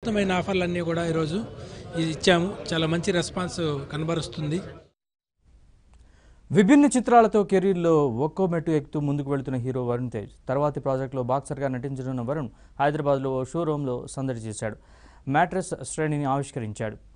వినూత్నమైన ఆఫర్లన్నీ కూడా ఈరోజు ఇచ్చాము. చాలా మంచి రెస్పాన్స్ కనబరుస్తుంది. విభిన్న చిత్రాలతో కెరీర్లో ఒక్కో మెట్టు ఎక్కుతూ ముందుకు వెళుతున్న హీరో వరుణ్ తేజ్ తర్వాతి ప్రాజెక్టులో బాక్సర్గా నటించనున్న వరుణ్ హైదరాబాద్లో ఓ షోరూంలో సందడి చేశాడు. మ్యాట్రెస్ శ్రేణిని ఆవిష్కరించాడు.